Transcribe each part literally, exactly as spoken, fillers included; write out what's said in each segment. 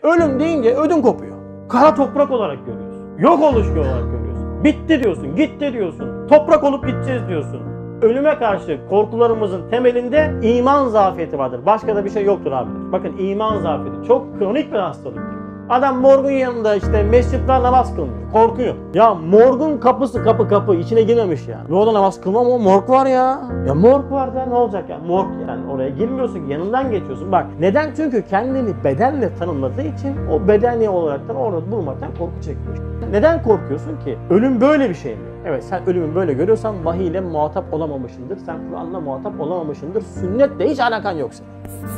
ölüm deyince ödün kopuyor. Kara toprak olarak görüyorsun. Yok oluş olarak görüyorsun. Bitti diyorsun, gitti diyorsun. Toprak olup gideceğiz diyorsun. Ölüme karşı korkularımızın temelinde iman zafiyeti vardır. Başka da bir şey yoktur abi. Bakın iman zafiyeti çok kronik bir hastalıktır. Adam morgun yanında işte mescitler namaz kılmıyor. Korkuyor. Ya morgun kapısı kapı kapı içine girmemiş ya. Ve orada namaz kılmam ama morg var ya. Ya morg var da ne olacak ya? Morg yani oraya girmiyorsun ki yanından geçiyorsun. Bak neden? Çünkü kendini bedenle tanımladığı için o bedeni olaraktan orada bulmaktan korku çekiyor. Neden korkuyorsun ki? Ölüm böyle bir şey mi? Evet sen ölümü böyle görüyorsan vahiy ile muhatap olamamışsındır. Sen Kur'an'la muhatap olamamışsındır. Sünnetle hiç alakan yok senin.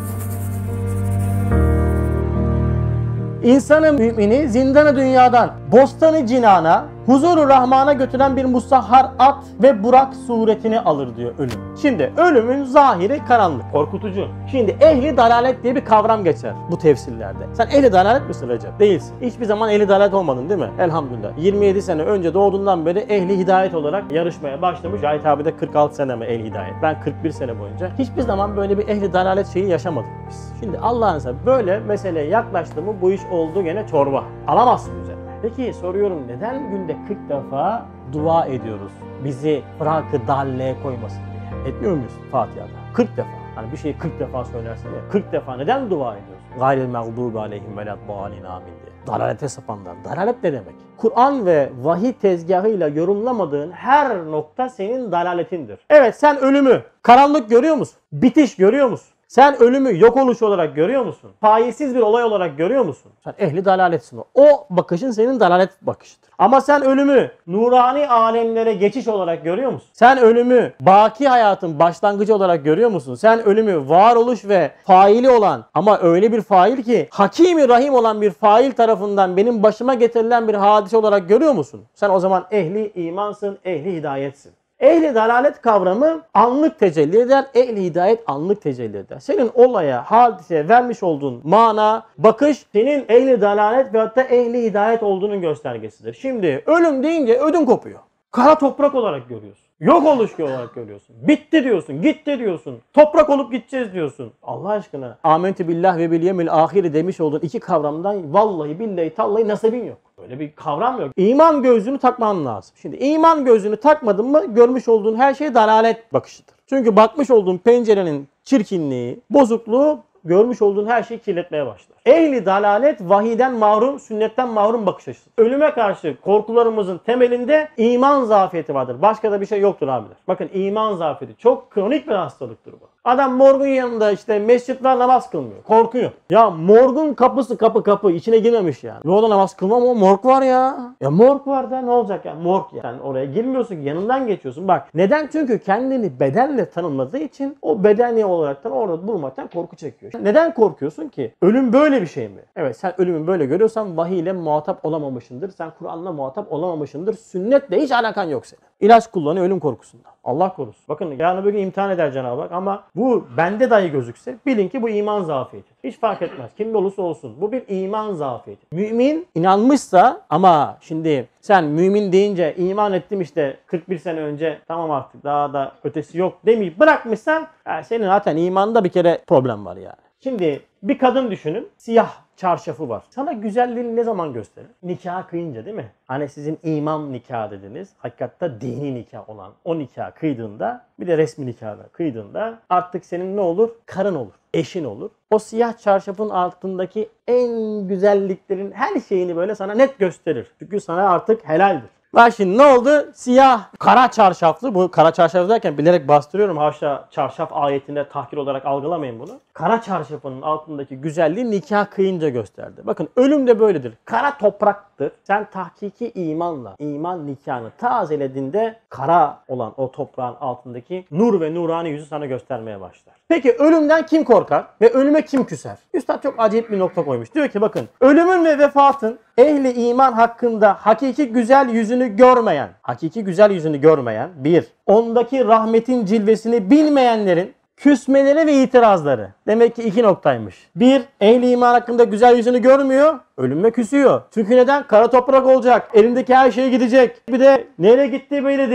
İnsanı mümini zindanı dünyadan, bostanı cinana, huzuru rahmana götüren bir musahhar at ve burak suretini alır diyor ölüm. Şimdi ölümün zahiri karanlık, korkutucu. Şimdi ehli dalalet diye bir kavram geçer bu tefsirlerde. Sen ehli dalalet misin Recep? Değilsin. Hiçbir zaman ehli dalalet olmadın değil mi? Elhamdülillah. yirmi yedi sene önce doğduğundan beri ehli hidayet olarak yarışmaya başlamış. Cahit abi de kırk altı sene mi ehli hidayet? Ben kırk bir sene boyunca. Hiçbir zaman böyle bir ehli dalalet şeyi yaşamadık biz. Şimdi Allah'ın seversen böyle meseleye yaklaştı mı bu iş oldu gene çorba. Alamazsın üzerine. Peki soruyorum neden günde kırk defa dua ediyoruz? Bizi fırak-ı dalleye koymasın diye. Etmiyor muyuz Fatiha'da? kırk defa. Hani bir şeyi kırk defa söylersin ya. kırk defa neden dua ediyorsun? Gayril mağdubi aleyhim veleddâlin amin diye. Dalalete sapanlar. Dalalet ne demek? Kur'an ve vahiy tezgahıyla yorumlamadığın her nokta senin dalaletindir. Evet sen ölümü karanlık görüyor musun? Bitiş görüyor musun? Sen ölümü yok oluş olarak görüyor musun? Faizsiz bir olay olarak görüyor musun? Sen ehli dalaletsin o. O bakışın senin dalalet bakışıdır. Ama sen ölümü nurani alemlere geçiş olarak görüyor musun? Sen ölümü baki hayatın başlangıcı olarak görüyor musun? Sen ölümü varoluş ve faili olan ama öyle bir fail ki Hakim-i Rahim olan bir fail tarafından benim başıma getirilen bir hadise olarak görüyor musun? Sen o zaman ehli imansın, ehli hidayetsin. Ehli dalalet kavramı anlık tecelli eder, ehli hidayet anlık tecelli eder. Senin olaya, hadiseye vermiş olduğun mana, bakış senin ehli dalalet ve hatta ehli hidayet olduğunun göstergesidir. Şimdi ölüm deyince ödün kopuyor. Kara toprak olarak görüyorsun. Yok oluş olarak görüyorsun. Bitti diyorsun, gitti diyorsun. Toprak olup gideceğiz diyorsun. Allah aşkına. Âmentü billah ve bil yevmil âhiri demiş olduğun iki kavramdan vallahi billahi tallahi nasibin yok. Böyle bir kavram yok. İman gözlüğünü takman lazım. Şimdi iman gözlüğünü takmadın mı görmüş olduğun her şey dalalet bakışıdır. Çünkü bakmış olduğun pencerenin çirkinliği, bozukluğu görmüş olduğun her şeyi kirletmeye başlar. Ehli dalalet vahiden mahrum, sünnetten mahrum bakış açısı. Ölüme karşı korkularımızın temelinde iman zafiyeti vardır. Başka da bir şey yoktur abiler. Bakın iman zafiyeti çok kronik bir hastalıktır bu. Adam morgun yanında işte mescitler namaz kılmıyor. Korkuyor. Ya morgun kapısı kapı kapı içine girmemiş yani. Ve orada namaz kılmam ama morg var ya. Ya morg var da ne olacak ya? Morg ya. Yani oraya girmiyorsun ki yanından geçiyorsun. Bak neden? Çünkü kendini bedenle tanımladığı için o bedeni olaraktan orada bulmaktan korku çekiyor. Neden korkuyorsun ki? Ölüm böyle bir şey mi? Evet sen ölümü böyle görüyorsan vahiy ile muhatap olamamışsındır. Sen Kur'an'la muhatap olamamışsındır. Sünnetle hiç alakan yok senin. İlaç kullanıyor ölüm korkusundan. Allah korusun. Bakın yarın bir gün imtihan eder Cenab-ı Hak ama bu bende dahi gözükse bilin ki bu iman zafiyeti. Hiç fark etmez. Kim olursa olsun. Bu bir iman zafiyeti. Mümin inanmışsa ama şimdi sen mümin deyince iman ettim işte kırk bir sene önce tamam artık daha da ötesi yok demeyip bırakmışsan yani senin zaten imanda bir kere problem var yani. Şimdi bir kadın düşünün. Siyah çarşafı var. Sana güzelliğini ne zaman gösterir? Nikah kıyınca değil mi? Hani sizin imam nikah dediniz. Hakikatte dini nikah olan o nikah kıydığında bir de resmi nikahla kıydığında artık senin ne olur? Karın olur. Eşin olur. O siyah çarşafın altındaki en güzelliklerin her şeyini böyle sana net gösterir. Çünkü sana artık helaldir. Bak şimdi ne oldu? Siyah, kara çarşaflı. Bu kara çarşaf derken bilerek bastırıyorum. Haşa çarşaf ayetinde tahkir olarak algılamayın bunu. Kara çarşafının altındaki güzelliği nikah kıyınca gösterdi. Bakın ölüm de böyledir. Kara topraktır. Sen tahkiki imanla, iman nikahını tazelediğinde kara olan o toprağın altındaki nur ve nurani yüzü sana göstermeye başlar. Peki ölümden kim korkar ve ölüme kim küser? Üstad çok acayip bir nokta koymuş. Diyor ki bakın ölümün ve vefatın ehli iman hakkında hakiki güzel yüzünü görmeyen, hakiki güzel yüzünü görmeyen bir, ondaki rahmetin cilvesini bilmeyenlerin küsmeleri ve itirazları. Demek ki iki noktaymış. Bir, ehli iman hakkında güzel yüzünü görmüyor, ölüme küsüyor. Çünkü neden? Kara toprak olacak, elindeki her şey gidecek. Bir de nereye gittiği belli değil.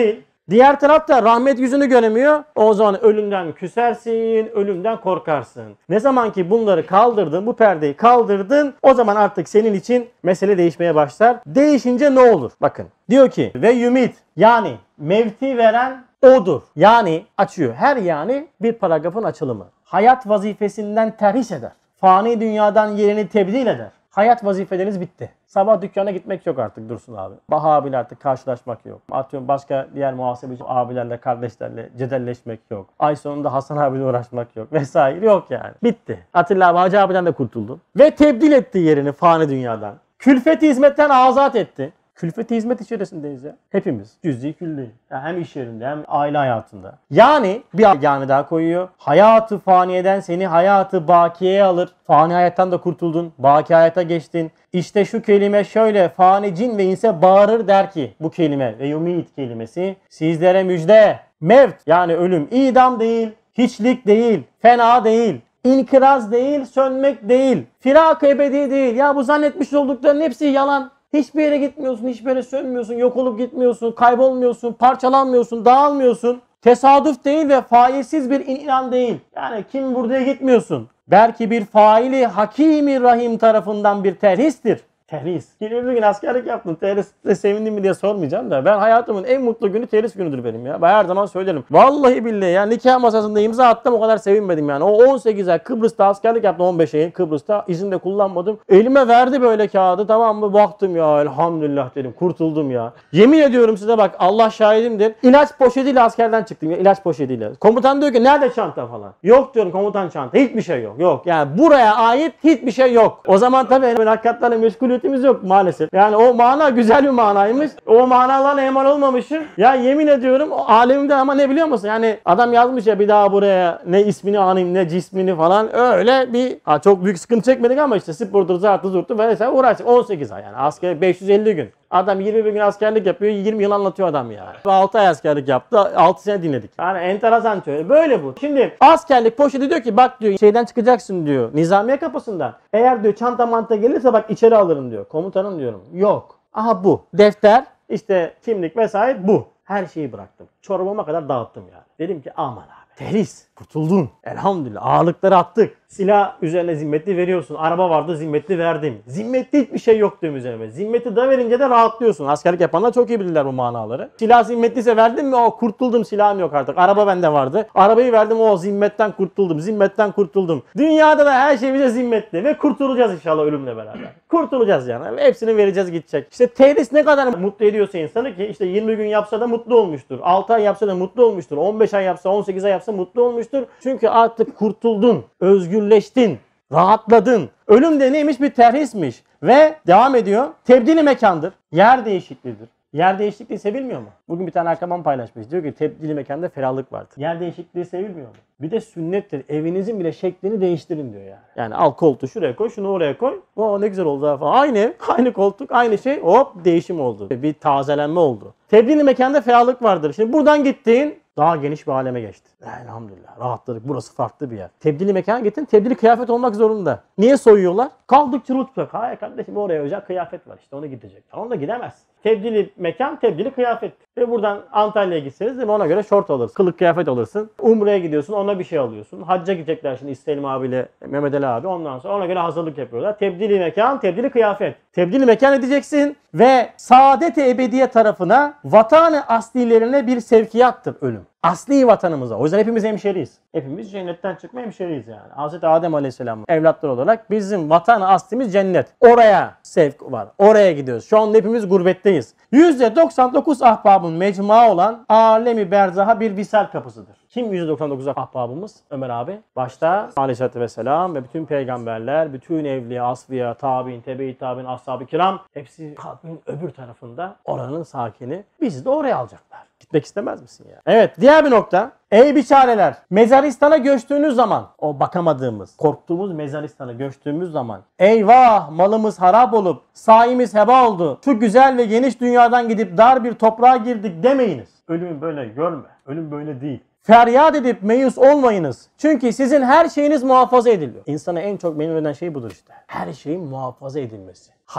Diğer tarafta rahmet yüzünü göremiyor. O zaman ölümden küsersin, ölümden korkarsın. Ne zaman ki bunları kaldırdın, bu perdeyi kaldırdın, o zaman artık senin için mesele değişmeye başlar. Değişince ne olur? Bakın diyor ki ve yumit, yani mevti veren odur. Yani açıyor. Her yani bir paragrafın açılımı. Hayat vazifesinden terhis eder. Fani dünyadan yerini tebdil eder. Hayat vazifeleriniz bitti. Sabah dükkana gitmek yok artık Dursun abi. Baha abiyle artık karşılaşmak yok. Atıyorum başka diğer muhasebeci abilerle, kardeşlerle cedelleşmek yok. Ay sonunda Hasan abiyle uğraşmak yok vesaire yok yani. Bitti. Atilla abi, Hacı abiden de kurtuldun. Ve tebdil etti yerini fani dünyadan. Külfeti hizmetten azat etti. Külfeti hizmet içerisindeyiz ya. Hepimiz. Cüz'i külli. Yani hem iş yerinde hem aile hayatında. Yani bir yani daha koyuyor. Hayatı faniyeden seni hayatı bakiyeye alır. Fani hayattan da kurtuldun. Baki hayata geçtin. İşte şu kelime şöyle fani cin ve inse bağırır der ki bu kelime ve yumit kelimesi sizlere müjde. Mevt yani ölüm idam değil, hiçlik değil, fena değil. İnkiraz değil, sönmek değil. Firak ebedi değil. Ya bu zannetmiş olduklarının hepsi yalan. Hiçbir yere gitmiyorsun, hiçbir yere sönmüyorsun, yok olup gitmiyorsun, kaybolmuyorsun, parçalanmıyorsun, dağılmıyorsun. Tesadüf değil ve failsiz bir inan değil. Yani kim buraya gitmiyorsun? Belki bir faili Hakimi Rahim tarafından bir terhistir. Terhis. yirmi bir gün askerlik yaptım. Terhis'te sevindim mi diye sormayacağım da ben hayatımın en mutlu günü terhis günüdür benim ya. Ben her zaman söylerim. Vallahi billahi ya nikah masasında imza attım o kadar sevinmedim yani. O on sekiz ay Kıbrıs'ta askerlik yaptım, on beş ay Kıbrıs'ta izin de kullanmadım. Elime verdi böyle kağıdı, tamam mı, baktım ya elhamdülillah dedim, kurtuldum ya. Yemin ediyorum size bak, Allah şahidimdir. İlaç poşetiyle askerden çıktım ya, ilaç poşetiyle. Komutan diyor ki nerede çanta falan. Yok diyorum komutan, çanta. Hiçbir şey yok. Yok yani buraya ait hiçbir şey yok. O zaman tabii mülakatlarla meşgul yok maalesef. Yani o mana güzel bir manaymış. O manalarla eman olmamışım. Ya yemin ediyorum alemde ama ne biliyor musun? Yani adam yazmış ya bir daha buraya ne ismini anayım ne cismini falan. Öyle bir ha, çok büyük sıkıntı çekmedik ama işte spordur, zartı, zurttu vesaire uğraştık. on sekiz ay yani asker beş yüz elli gün. Adam yirmi bir gün askerlik yapıyor, yirmi yıl anlatıyor adam ya. altı ay askerlik yaptı, altı sene dinledik. Yani enteresan şöyle. Böyle bu. Şimdi askerlik poşeti diyor ki bak diyor şeyden çıkacaksın diyor. Nizamiye kapısından. Eğer diyor çanta manta gelirse bak içeri alırım diyor. Komutanım diyorum. Yok. Aha bu. Defter, işte kimlik vesaire bu. Her şeyi bıraktım. Çorbama kadar dağıttım yani. Dedim ki aman abi. Terhis. Kurtuldun. Elhamdülillah. Ağırlıkları attık. Silah üzerine zimmetli veriyorsun. Araba vardı zimmetli verdim. Zimmetli hiçbir şey yok diyorum üzerime. Zimmeti de verince de rahatlıyorsun. Askerlik yapanlar çok iyi bilirler bu manaları. Silah zimmetliyse verdim mi o kurtuldum, silahım yok artık. Araba bende vardı. Arabayı verdim o zimmetten kurtuldum. Zimmetten kurtuldum. Dünyada da her şey bize zimmetli ve kurtulacağız inşallah ölümle beraber. Kurtulacağız yani. Hepsini vereceğiz gidecek. İşte terhis ne kadar mutlu ediyorsa insanı ki işte yirmi gün yapsa da mutlu olmuştur. altı ay yapsa da mutlu olmuştur. on beş ay yapsa, on sekiz ay yapsa mutlu olmuştur. Çünkü artık kurtuldun, özgürleştin, rahatladın. Ölüm de neymiş? Bir terhismiş. Ve devam ediyor. Tebdili mekandır. Yer değişikliğidir. Yer değişikliği sevilmiyor mu? Bugün bir tane arkadaşım paylaşmış. Diyor ki tebdili mekanda ferahlık vardır. Yer değişikliği sevilmiyor mu? Bir de sünnettir. Evinizin bile şeklini değiştirin diyor yani. Yani al koltuğu şuraya koy, şunu oraya koy. O ne güzel oldu falan. Aynı ev, aynı koltuk, aynı şey. Hop değişim oldu. Bir tazelenme oldu. Tebdili mekanda ferahlık vardır. Şimdi buradan gittiğin daha geniş bir aleme geçti. Elhamdülillah. Rahatladık. Burası farklı bir yer. Tebdili mekana gittin. Tebdili kıyafet olmak zorunda. Niye soyuyorlar? Kaldık çırılçıplak. Hayır kardeşim oraya özel kıyafet var. İşte onu gidecek. Onu da gidemez. Tebdili mekan, tebdili kıyafet. Ve buradan Antalya'ya gitseniz değil mi? Ona göre şort alırsın. Kılık kıyafet alırsın. Umre'ye gidiyorsun. Ona bir şey alıyorsun. Hacca gidecekler şimdi İstelim abiyle Mehmet Ali abi. Ondan sonra ona göre hazırlık yapıyorlar. Tebdili mekan, tebdili kıyafet. Tebdili mekan edeceksin ve saadet-i ebediye tarafına vatan-ı aslilerine bir sevkiyattır ölüm. Asli vatanımıza. O yüzden hepimiz hemşeriyiz. Hepimiz cennetten çıkma hemşeriyiz yani. Hazreti Adem Aleyhisselam evlatları olarak bizim vatan-ı aslimiz cennet. Oraya sevk var. Oraya gidiyoruz. Şu anda hepimiz gurbetteyiz. yüzde doksan dokuz ahbabın mecmua olan alemi berzaha bir visal kapısıdır. Kim yüzde doksan dokuz ahbabımız? Ömer abi. Başta Aleyhisselatü Vesselam ve bütün peygamberler, bütün evliya, asfiya, tabi'in, tebe-i tabi'in, ashab-ı kiram hepsi kalbin öbür tarafında oranın sakini. Bizi de oraya alacaklar. Gitmek istemez misin ya? Evet, diğer bir nokta. Ey biçareler, mezaristan'a göçtüğünüz zaman, o bakamadığımız, korktuğumuz mezaristan'a göçtüğümüz zaman, eyvah malımız harap olup sayemiz heba oldu. Şu güzel ve geniş dünyadan gidip dar bir toprağa girdik demeyiniz. Ölümü böyle görme. Ölüm böyle değil. Feryat edip meyus olmayınız. Çünkü sizin her şeyiniz muhafaza ediliyor. İnsana en çok memnun eden şey budur işte. Her şeyin muhafaza edilmesi. Haşir.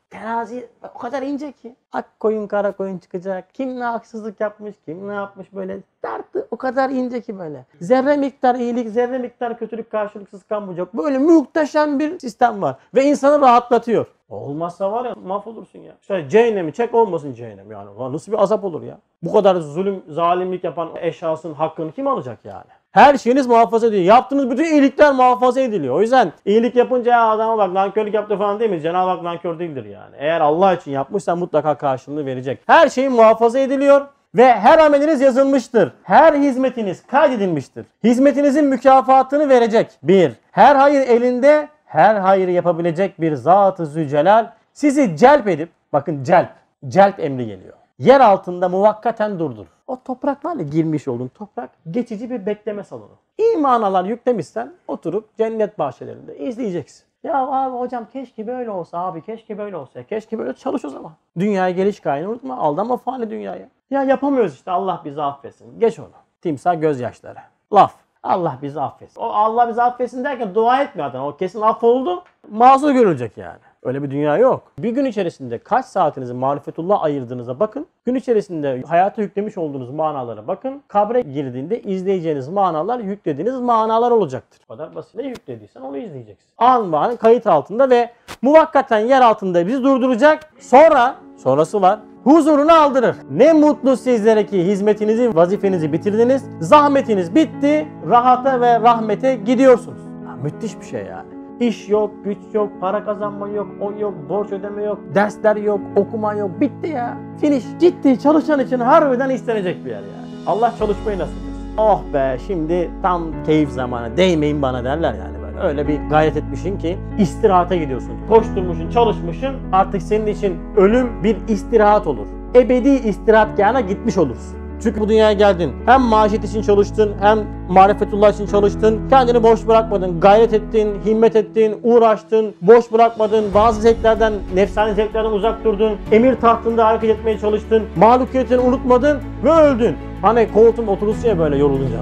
Terazi o kadar ince ki. Ak koyun kara koyun çıkacak. Kim ne haksızlık yapmış, kim ne yapmış böyle. Tartı o kadar ince ki böyle. Zerre miktar iyilik, zerre miktar kötülük karşılıksız kalmayacak. Böyle muhteşem bir sistem var. Ve insanı rahatlatıyor. Olmazsa var ya mahvolursun ya. İşte cehennemi çek olmasın cehennem yani. Nasıl bir azap olur ya. Bu kadar zulüm, zalimlik yapan eşyasının hakkını kim alacak yani? Her şeyiniz muhafaza ediliyor. Yaptığınız bütün iyilikler muhafaza ediliyor. O yüzden iyilik yapınca ya adama bak nankörlük yaptı falan değil mi? Cenab-ı Hak nankör değildir yani. Eğer Allah için yapmışsan mutlaka karşılığını verecek. Her şey muhafaza ediliyor ve her ameliniz yazılmıştır. Her hizmetiniz kaydedilmiştir. Hizmetinizin mükafatını verecek. Bir, her hayır elinde, her hayır yapabilecek bir Zat-ı Zülcelal sizi celp edip, bakın celp, celp emri geliyor. Yer altında muvakkaten durdur. O toprak var ya girmiş olduğun toprak geçici bir bekleme salonu. İyi manalar yüklemişsen oturup cennet bahçelerinde izleyeceksin. Ya abi hocam keşke böyle olsa abi keşke böyle olsa. Keşke böyle çalış o zaman. Dünyaya geliş gayeni unutma. Aldanma fani dünyaya. Ya yapamıyoruz işte Allah bizi affetsin. Geç onu. Timsah gözyaşları. Laf. Allah bizi affetsin. O Allah bizi affetsin derken dua etmiyor adam. O kesin affoldu. Mazur görülecek yani. Öyle bir dünya yok. Bir gün içerisinde kaç saatinizi marifetullah ayırdığınıza bakın. Gün içerisinde hayata yüklemiş olduğunuz manalara bakın. Kabre girdiğinde izleyeceğiniz manalar yüklediğiniz manalar olacaktır. O kadar basit. Ne yüklediysen onu izleyeceksin. An be an kayıt altında ve muvakkaten yer altında bizi durduracak. Sonra, sonrası var. Huzurunu aldırır. Ne mutlu sizlere ki hizmetinizi, vazifenizi bitirdiniz. Zahmetiniz bitti. Rahata ve rahmete gidiyorsunuz. Ya, müthiş bir şey yani. İş yok, güç yok, para kazanma yok, o yok, borç ödeme yok, dersler yok, okuma yok. Bitti ya. Finish. Ciddi çalışan için harbiden istenecek bir yer yani. Allah çalışmayı nasip etsin. Oh be şimdi tam keyif zamanı. Değmeyin bana derler yani böyle. Öyle bir gayret etmişsin ki istirahata gidiyorsun. Koşturmuşsun, çalışmışsın. Artık senin için ölüm bir istirahat olur. Ebedi istirahatgâhına gitmiş olursun. Çünkü bu dünyaya geldin. Hem maaşet için çalıştın, hem marifetullah için çalıştın. Kendini boş bırakmadın, gayret ettin, himmet ettin, uğraştın, boş bırakmadın. Bazı zevklerden, nefsani zevklerden uzak durdun. Emir tahtında hareket etmeye çalıştın. Mahlukiyetini unutmadın ve öldün. Hani koltuğun oturursun ya böyle yorulunca.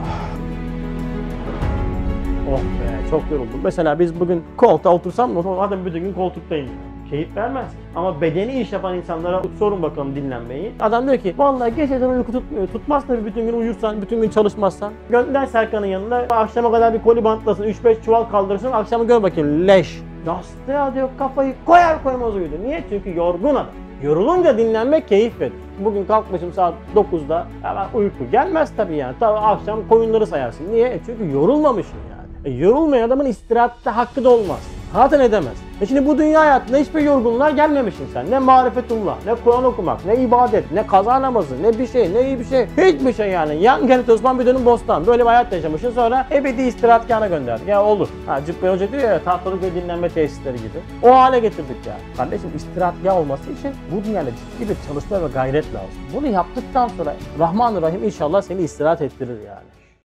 Oh be çok yoruldum. Mesela biz bugün koltuğa otursam mı? Adam bütün gün koltuktayım. Keyif vermez. Ama bedeni iş yapan insanlara sorun bakalım dinlenmeyi. Adam diyor ki vallahi geceden uyku tutmuyor. Tutmaz tabii bütün gün uyursan, bütün gün çalışmazsan. Gönder Serkan'ın yanında akşama kadar bir koli bantlasın, üç beş çuval kaldırırsın. Akşamı gör bakayım leş. Yastığa diyor kafayı koyar koymaz uyudu. Niye? Çünkü yorgun adam. Yorulunca dinlenmek keyif verir. Bugün kalkmışım saat dokuzda. Hemen uyku gelmez tabii yani. Tabii akşam koyunları sayarsın. Niye? E çünkü yorulmamışsın yani. E yorulmayan adamın istirahatte hakkı da olmaz. Zaten edemez. E şimdi bu dünya hayatında hiçbir yorgunluğa gelmemişsin sen. Ne marifetullah, ne Kur'an okumak, ne ibadet, ne kaza namazı, ne bir şey, ne iyi bir şey. Hiçbir şey yani. Yan gel Osman bir dönüm bostan. Böyle bir hayat yaşamışsın sonra ebedi istirahatgâhına gönderdik. Ya olur. Ha Cıbbeli Hoca diyor ya tahtalık ve dinlenme tesisleri gibi. O hale getirdik ya. Kardeşim istirahatgâh olması için bu dünyada ciddi bir çalışma ve gayret lazım. Bunu yaptıktan sonra Rahman-ı Rahim inşallah seni istirahat ettirir yani.